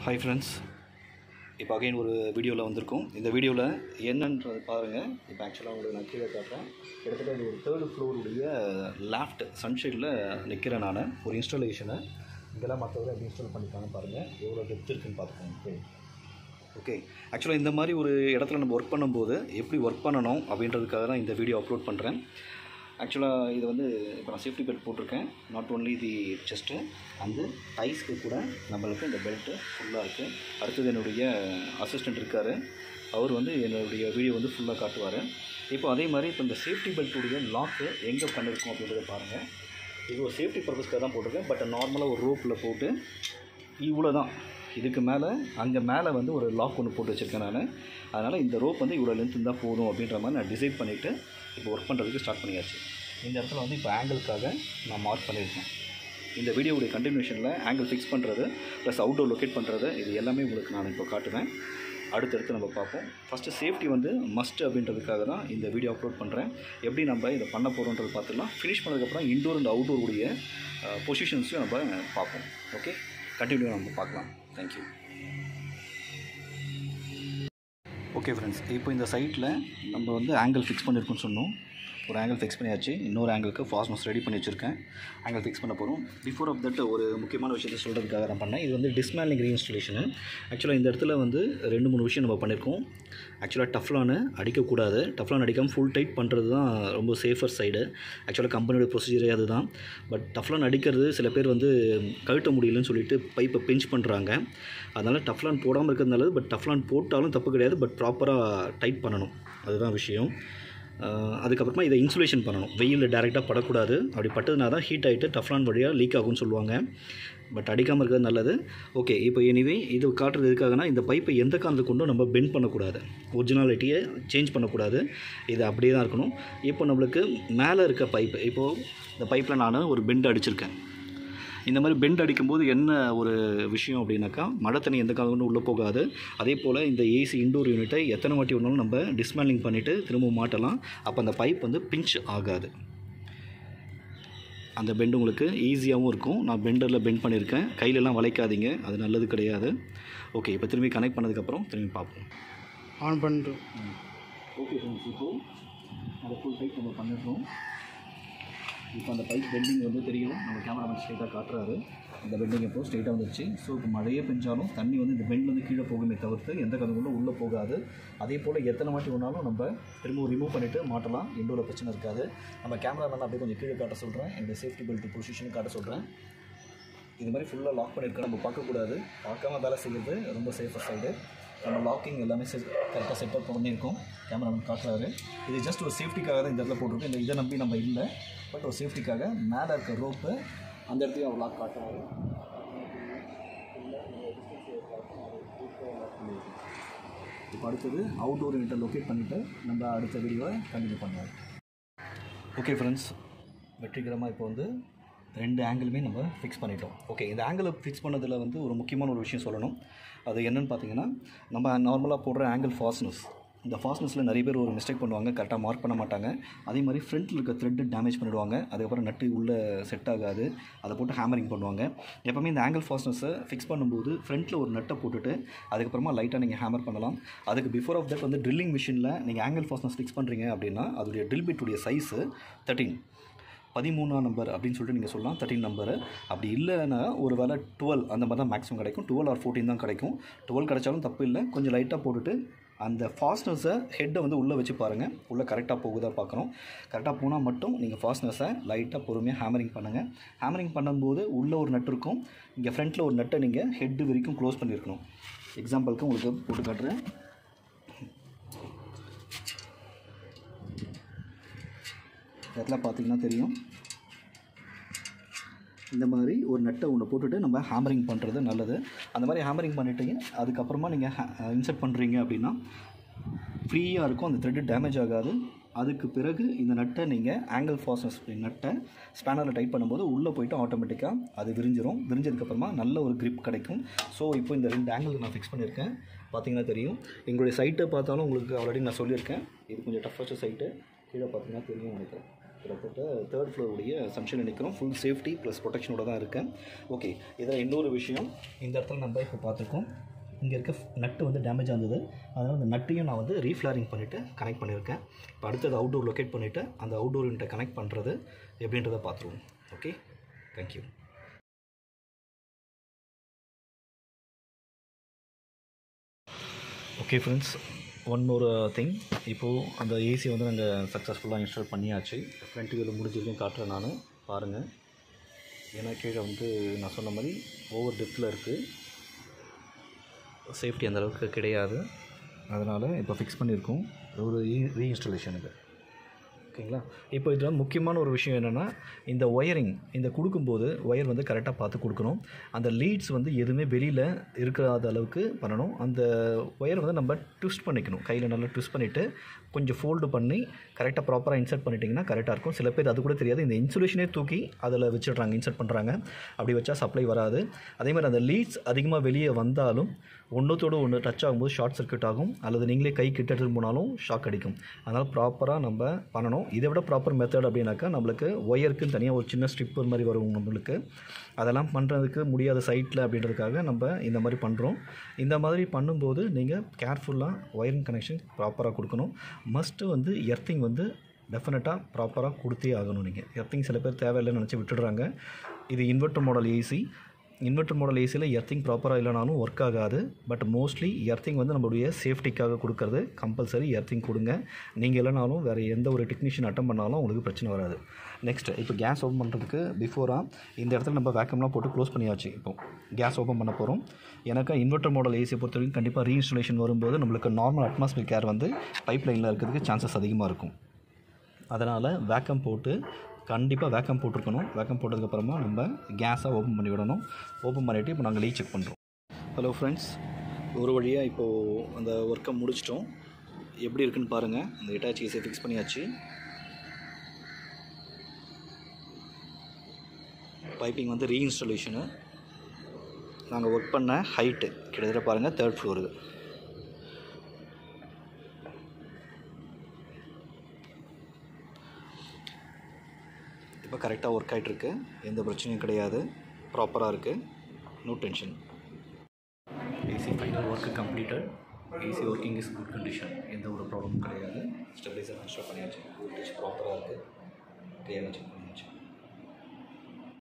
Hi friends, இப்போ again ஒரு வீடியோவில் வந்திருக்கோம். இந்த வீடியோவில் என்னன்றது பாருங்கள். இப்போ ஆக்சுவலாக உங்களுக்கு நான் கீழே காட்டுறேன். கிட்டத்தட்ட இது ஒரு 3rd ஃப்ளோருடைய லேஃப்ட் சன்ஷைடில் நிற்கிறேன் நான். ஒரு இன்ஸ்டாலேஷனை இதெல்லாம் மற்றவரை எப்படி இன்ஸ்டால் பண்ணிக்காங்க பாருங்கள், எவ்வளோ டெப்த் இருக்குன்னு பார்த்துக்கோங்க. ஓகே, ஆக்சுவலாக இந்த மாதிரி ஒரு இடத்துல நம்ம ஒர்க் பண்ணும்போது எப்படி ஒர்க் பண்ணணும் அப்படின்றதுக்காக தான் இந்த வீடியோ அப்லோட் பண்ணுறேன். ஆக்சுவலாக இது வந்து இப்போ நான் சேஃப்டி பெல்ட் போட்டிருக்கேன். நாட் ஓன்லி தி செஸ்ட்டு அந்த டைஸ்க்கு கூட நம்மளுக்கு இந்த பெல்ட்டு ஃபுல்லாக இருக்குது. அடுத்தது என்னுடைய அசிஸ்டண்ட் இருக்கார், அவர் வந்து என்னுடைய வீடியோ வந்து ஃபுல்லாக காட்டுவார். இப்போ அதே மாதிரி இப்போ இந்த சேஃப்டி பெல்ட்டுடைய லாக்கு எங்கே பண்ணியிருக்கோம் அப்படின்றத பாருங்கள். இது ஒரு சேஃப்டி பர்பஸ்க்காக தான் போட்டிருக்கேன். பட் நார்மலாக ஒரு ரோப்பில் போட்டு இவ்வளோ தான், இதுக்கு மேலே அங்கே மேலே வந்து ஒரு லாக் ஒன்று போட்டு வச்சுருக்கேன் நான். அதனால் இந்த ரோப் வந்து இவ்வளோ லென்த் இருந்தால் போதும் அப்படின்ற மாதிரி நான் டிசைட் பண்ணிவிட்டு இப்போ ஒர்க் பண்ணுறதுக்கு ஸ்டார்ட் பண்ணியாச்சு. இந்த இடத்துல வந்து இப்போ ஆங்கிளுக்காக நான் மார்க் பண்ணியிருக்கேன். இந்த வீடியோவுடைய கண்டினியூஷனில் ஆங்கிள் ஃபிக்ஸ் பண்ணுறது ப்ளஸ் அவுட்டோர் லொக்கேட் பண்ணுறது இது எல்லாமே உங்களுக்கு நான் இப்போ காட்டுவேன். அடுத்தடுத்து நம்ம பார்ப்போம். ஃபஸ்ட்டு சேஃப்டி வந்து மஸ்ட் அப்படின்றதுக்காக தான் இந்த வீடியோ அப்லோட் பண்ணுறேன். எப்படி நம்ம இதை பண்ண போகிறோன்றது பார்த்துக்கலாம். ஃபினிஷ் பண்ணதுக்கப்புறம் இன்டோர் அண்ட் அவுட்டோர் உடைய பொசிஷன்ஸையும் நம்ம பார்ப்போம். ஓகே, கண்டினியூ நம்ம பார்க்கலாம். தேங்க்யூ. ஓகே ஃப்ரெண்ட்ஸ், இப்போ இந்த சைட்டில் நம்ம வந்து ஆங்கிள் ஃபிக்ஸ் பண்ணியிருக்கோன்னு சொன்னோம். ஒரு ஆங்கிள் ஃபிக்ஸ் பண்ணியாச்சு. இன்னொரு ஆங்கிளுக்கு ஃபாஸ்ட்னஸ் ரெடி பண்ணி வச்சுருக்கேன். ஆங்கிள் ஃபிக்ஸ் பண்ண போகிறோம். பிஃபோர் ஆஃப் தட் ஒரு முக்கியமான விஷயத்தை சொல்கிறதுக்காக நான் பண்ணேன். இது வந்து டிஸ்மேலிங் ரீஇன்ஸ்டாலேஷனு. ஆக்சுவலாக இந்த இடத்துல வந்து 2-3 விஷயம் நம்ம பண்ணியிருக்கோம். ஆக்சுவலாக டஃப்லானு அடிக்கக்கூடாது. டஃப்லான் அடிக்காமல் ஃபுல் டைட் பண்ணுறது தான் ரொம்ப சேஃபர் சைடு. ஆக்சுவலாக கம்பெனியோட ப்ரொசீஜரே அது தான். பட் டஃப்லான் அடிக்கிறது சில பேர் வந்து கழட்ட முடியலன்னு சொல்லிட்டு பைப்பை பிஞ்ச் பண்ணுறாங்க. அதனால் டஃப்லான் போடாமல் இருக்கிறது நல்லது. பட் டஃப்லான் போட்டாலும் தப்பு கிடையாது. பட் ப்ராப்பராக டைட் பண்ணணும், அதுதான் விஷயம். அதுக்கப்புறமா இதை இன்சுலேஷன் பண்ணணும். வெயிலில் டேரெக்டாக படக்கூடாது. அப்படி பட்டதுனா தான் ஹீட் ஆகிட்டு டஃப்லான் வழியாக லீக் ஆகும்னு சொல்லுவாங்க. பட் அடிக்காமல் இருக்கிறது நல்லது. ஓகே, இப்போ எனிவே இது காட்டுறது எதுக்காகனா, இந்த பைப்பை எந்த காரணத்தை கொண்டும் நம்ம பெண்ட் பண்ணக்கூடாது. ஒரிஜினாலிட்டியை சேஞ்ச் பண்ணக்கூடாது. இது அப்படியே தான் இருக்கணும். இப்போ நம்மளுக்கு மேலே இருக்க பைப்பு, இப்போது இந்த பைப்பில் நான் ஒரு பெண்ட் அடிச்சிருக்கேன். இந்த மாதிரி பெண்ட் அடிக்கும்போது என்ன ஒரு விஷயம் அப்படின்னாக்கா, மழை தண்ணி எந்த காலம் உள்ளே போகாது. அதே போல் இந்த ஏசி இன்டோர் யூனிட்டை எத்தனை வாட்டி வேணாலும் நம்ம டிஸ்மேலிங் பண்ணிவிட்டு திரும்ப மாட்டலாம். அப்போ அந்த பைப் வந்து பிஞ்ச் ஆகாது. அந்த பெண்ட் உங்களுக்கு ஈஸியாகவும் இருக்கும். நான் பெண்டரில் பெண்ட் பண்ணியிருக்கேன். கையிலலாம் வளைக்காதீங்க, அது நல்லது கிடையாது. ஓகே, இப்போ திரும்பி கனெக்ட் பண்ணதுக்கப்புறம் திரும்பி பார்ப்போம். ஆன் பண்ணுறோம். ஓகே ஃப்ரெண்ட்ஸ், இப்போது அதை ஃபுல் டைட் நம்ம பண்ணிடுறோம். இப்போ அந்த பைப் பெண்டிங் வந்து தெரியும். நம்ம கேமராமேன் ஸ்ட்ரைட்டாக காட்டுறாரு. இந்த பெண்டிங் இப்போது ஸ்ட்ரைட்டாக வந்துருச்சு. ஸோ இப்போ மழையே பெஞ்சாலும் தண்ணி வந்து இந்த பெண்ட் வந்து கீழே போகுமே தவிர்த்து எந்த கதவுகளும் உள்ளே போகாது. அதே போல் எத்தனை வாட்டி வேணாலும் நம்ம திரும்ப ரிமூவ் பண்ணிவிட்டு மாட்டலாம். இண்டோரில் பிரச்சனை இருக்காது. நம்ம கேமராமேன் அப்படியே கொஞ்சம் கீழே காட்ட சொல்கிறேன். என்னுடைய சேஃப்டி பெல்ட் பொசிஷனும் காட்ட சொல்கிறேன். இது மாதிரி ஃபுல்லாக லாக் பண்ணியிருக்கோம். நம்ம பார்க்கக்கூடாது. பார்க்காம வேலை செய்கிறது ரொம்ப சேஃபர் சைடு. நம்ம லாக்கிங் எல்லாமே கரெக்டாக செட்டப் பண்ணியிருக்கோம். கேமராமேன் காட்டுறாரு. இது ஜஸ்ட் ஒரு சேஃப்டிக்காக தான் இந்த இடத்துல போட்டிருக்கோம். இதை நம்பி நம்ம இல்லை. பட் ஒரு சேஃப்டிக்காக மேலே இருக்க ரோப்பு அந்த இடத்துலையும் அவர் லாக் காட்டுறாரு. இப்போ அடுத்தது அவுட்டோர் யூனிட்டை லொக்கேட் பண்ணிவிட்டு நம்ம அடுத்த வீடியோவை கண்டினியூ பண்ணுவோம். ஓகே ஃப்ரெண்ட்ஸ், வெற்றிகரமாக இப்போ வந்து 2 ஆங்கிளுமே நம்ம ஃபிக்ஸ் பண்ணிட்டோம். ஓகே, இந்த ஆங்கிளை ஃபிக்ஸ் பண்ணதில் வந்து ஒரு முக்கியமான ஒரு விஷயம் சொல்லணும். அது என்னென்னு பார்த்தீங்கன்னா, நம்ம நார்மலாக போடுற ஆங்கிள் ஃபாஸ்ட்னஸ், இந்த ஃபாஸ்ட்னஸில் நிறைய பேர் ஒரு மிஸ்டேக் பண்ணுவாங்க. கரெக்டாக மார்க் பண்ண மாட்டாங்க. அதே மாதிரி ஃப்ரண்ட்டில் இருக்க த்ரெட்டு டேமேஜ் பண்ணிவிடுவாங்க. அதுக்கப்புறம் நட்டு உள்ளே செட் ஆகாது. அதை போட்டு ஹேமரிங் பண்ணுவாங்க. எப்போவுமே இந்த ஆங்கிள் ஃபாஸ்ட்னஸை ஃபிக்ஸ் பண்ணும்போது ஃப்ரண்ட்டில் ஒரு நட்டை போட்டுட்டு அதுக்கப்புறமா லைட்டாக நீங்கள் ஹேமர் பண்ணலாம். அதுக்கு பிஃபோர் ஆஃப் தட் வந்து ட்ரில்லிங் மிஷினில் நீங்கள் ஆங்கிள் ஃபாஸ்ட்னஸ் ஃபிக்ஸ் பண்ணுறீங்க அப்படின்னா அதோடைய ட்ரில் பிட்டுடைய சைஸு 13 நம்பர் அப்படின்னு சொல்லிட்டு நீங்கள் சொல்லலாம். 13 நம்பரு. அப்படி இல்லைன்னா ஒரு வேளை 12 அந்த மாதிரி தான் மேக்ஸிமம் கிடைக்கும். 12 or 14 தான் கிடைக்கும். 12 கிடைச்சாலும் தப்பு இல்லை. கொஞ்சம் லைட்டாக போட்டுட்டு அந்த ஃபாஸ்ட்னஸை ஹெட்டை வந்து உள்ளே வச்சு பாருங்கள். உள்ளே கரெக்டாக போகுதா பார்க்குறோம். கரெக்டாக போனால் மட்டும் நீங்கள் ஃபாஸ்ட்னஸை லைட்டாக பொறுமையாக ஹேமரிங் பண்ணுங்கள். ஹேமரிங் பண்ணும்போது உள்ளே ஒரு நட்டு இருக்கும். இங்கே ஃப்ரண்ட்டில் ஒரு நட்டை நீங்கள் ஹெட்டு வரைக்கும் க்ளோஸ் பண்ணியிருக்கணும். எக்ஸாம்பிளுக்கு உங்களுக்கு போட்டு காட்டுறேன். இடத்துல பார்த்தீங்கன்னா தெரியும். இந்த மாதிரி ஒரு நட்டை ஒன்று போட்டுட்டு நம்ம ஹேமரிங் பண்ணுறது நல்லது. அந்த மாதிரி ஹேமரிங் பண்ணிவிட்டு அதுக்கப்புறமா நீங்கள் இன்சர்ட் பண்ணுறீங்க அப்படின்னா ஃப்ரீயாக இருக்கும். அந்த த்ரெட்டு டேமேஜ் ஆகாது. அதுக்கு பிறகு இந்த நட்டை நீங்கள் ஆங்கிள் ஃபாஸ்ட்னஸ் நட்டை ஸ்பேனரில் டைட் பண்ணும்போது உள்ளே போய்ட்டு ஆட்டோமேட்டிக்காக அது விரிஞ்சிடும். விரிஞ்சதுக்கப்புறமா நல்ல ஒரு கிரிப் கிடைக்கும். ஸோ இப்போ இந்த 2 ஆங்கிள் நான் ஃபிக்ஸ் பண்ணியிருக்கேன். பார்த்தீங்கன்னா தெரியும். எங்களுடைய சைட்டை பார்த்தாலும் உங்களுக்கு ஆல்ரெடி நான் சொல்லியிருக்கேன். இது கொஞ்சம் டஃப்பான சைட்டு. கீழே பார்த்தீங்கன்னா தெரியும் நினைக்கிறேன். கிட்டத்தட்ட தேர்ட் ஃப்ளோருடைய சன்ஷைனில் நிற்கிறோம். ஃபுல் சேஃப்டி ப்ளஸ் ப்ரொடெக்ஷனோட தான் இருக்கேன். ஓகே, இதில் இன்னொரு விஷயம், இந்த இடத்துல நம்ம இப்போ பார்த்துருக்கோம், இங்கே இருக்க நட்டு வந்து டேமேஜ் ஆனது. அதனால் அந்த நட்டையும் நான் வந்து ரீஃப்ளாரிங் பண்ணிவிட்டு கனெக்ட் பண்ணியிருக்கேன். இப்போ அடுத்தது அவுட்டோர் லொக்கேட் பண்ணிவிட்டு அந்த அவுட்டோர் யூனிட்டை கனெக்ட் பண்ணுறது எப்படின்றத பார்த்துருவோம். Okay, thank you. Okay friends, one more thing. இப்போது அந்த ஏசி வந்து நாங்கள் சக்ஸஸ்ஃபுல்லாக இன்ஸ்டால் பண்ணியாச்சு. ஃப்ரண்ட் வியூவில் முடிஞ்சிருக்கும் காட்டுறேன் நான், பாருங்கள். ஏன்னா கீழே வந்து நான் சொன்ன மாதிரி ஓவர் டெப்த்தில் இருக்குது, சேஃப்டி அந்தளவுக்கு கிடையாது. அதனால் இப்போ ஃபிக்ஸ் பண்ணியிருக்கோம் ஒரு ரீஇன்ஸ்டாலேஷன் இது. ஓகேங்களா? இப்போ இதில் முக்கியமான ஒரு விஷயம் என்னென்னா, இந்த ஒயரிங் இந்த கொடுக்கும்போது ஒயர் வந்து கரெக்டாக பார்த்து கொடுக்கணும். அந்த லீட்ஸ் வந்து எதுவுமே வெளியில் இருக்கிறாத அளவுக்கு பண்ணணும். அந்த ஒயர் வந்து நம்ம ட்விஸ்ட் பண்ணிக்கணும், கையில் நல்லா ட்விஸ்ட் பண்ணிவிட்டு கொஞ்சம் ஃபோல்டு பண்ணி கரெக்டாக ப்ராப்பராக இன்சர்ட் பண்ணிட்டிங்கன்னா கரெக்டாக இருக்கும். சில பேர் அது கூட தெரியாது, இந்த இன்சுலேஷனே தூக்கி அதில் வச்சிடுறாங்க, இன்சர்ட் பண்ணுறாங்க. அப்படி வச்சா சப்ளை வராது. அதேமாதிரி அந்த லீட்ஸ் அதிகமாக வெளியே வந்தாலும் ஒன்றுத்தோடு ஒன்று டச் ஆகும்போது ஷார்ட் சர்க்யூட் ஆகும், அல்லது நீங்களே கை கிட்ட எடுத்துகிட்டு போனாலும் ஷாக் அடிக்கும். அதனால் ப்ராப்பராக நம்ம பண்ணணும். இதை விட ப்ராப்பர் மெத்தட் அப்படின்னாக்கா நம்மளுக்கு ஒயருக்குன்னு தனியாக ஒரு சின்ன ஸ்ட்ரிப்பு மாதிரி வரும் நம்மளுக்கு. அதெல்லாம் பண்ணுறதுக்கு முடியாத சைட்டில் அப்படின்றதுக்காக நம்ம இந்த மாதிரி பண்ணுறோம். இந்த மாதிரி பண்ணும்போது நீங்கள் கேர்ஃபுல்லாக ஒயரிங் கனெக்ஷன் ப்ராப்பராக கொடுக்கணும். மஸ்ட்டு வந்து எர்த்திங் வந்து டெஃபினட்டாக ப்ராப்பராக கொடுத்தே ஆகணும். நீங்கள் எர்த்திங் சில பேர் தேவையில்லைன்னு நினச்சி விட்டுடுறாங்க. இது inverter model AC. Inverter model ஏசியில் எர்த்திங் ப்ராப்பராக இல்லைனாலும் ஒர்க் ஆகாது. பட் மோஸ்ட்லி எர்த்திங் வந்து நம்மளுடைய சேஃப்டிக்காக கொடுக்கறது. கம்பல்சரி எர்த்திங் கொடுங்க. நீங்கள் இல்லைனாலும் வேறு எந்த ஒரு டெக்னீஷியன் அட்டன் பண்ணாலும் உங்களுக்கு பிரச்சனை வராது. நெக்ஸ்ட்டு, இப்போ கேஸ் ஓப்பன் பண்ணுறதுக்கு பிஃபோராக இந்த இடத்துல நம்ம வேக்கம்லாம் போட்டு க்ளோஸ் பண்ணியாச்சு. இப்போ கேஸ் ஓப்பன் பண்ண போகிறோம். எனக்கு இன்வெர்ட்டர் மாடல் ஏசியை பொறுத்த வரைக்கும் கண்டிப்பாக ரீஇன்ஸ்டாலேஷன் வரும்போது நம்மளுக்கு நார்மல் அட்மாஸ்பியர் கேர் வந்து பைப் லைனில் இருக்கிறதுக்கு சான்சஸ் அதிகமாக இருக்கும். அதனால் வேக்கம் போட்டு கண்டிப்பாக வேக்கம் போட்டிருக்கணும். வேக்கம் போட்டதுக்கப்புறமா நம்ம கேஸை ஓப்பன் பண்ணி விடணும். ஓப்பன் பண்ணிவிட்டு இப்போ நாங்கள் லீக் செக் பண்ணுறோம். ஹலோ ஃப்ரெண்ட்ஸ், ஒரு வழியாக இப்போது அந்த ஒர்க்கை முடிச்சிட்டோம். எப்படி இருக்குன்னு பாருங்கள். அந்த ஹிட்டாச்சி ஏசியை ஃபிக்ஸ் பண்ணியாச்சு. பைப்பிங் வந்து ரீஇன்ஸ்டாலேஷனு. நாங்கள் ஒர்க் பண்ண ஹைட்டு கிட்டத்தட்ட பாருங்கள், 3rd ஃப்ளோரு. இப்போ கரெக்டாக ஒர்க் ஆகிட்டுருக்கு, எந்த பிரச்சனையும் கிடையாது, ப்ராப்பராக இருக்குது, no tension. AC final work completed. AC working is good condition, எந்த ஒரு ப்ராப்ளமும் கிடையாது. ஸ்டெபிலைசர் இன்ஸ்டால் பண்ணியாச்சு, வோல்டேஜ் ப்ராப்பராக இருக்குது, கிளியராக செக் பண்ணி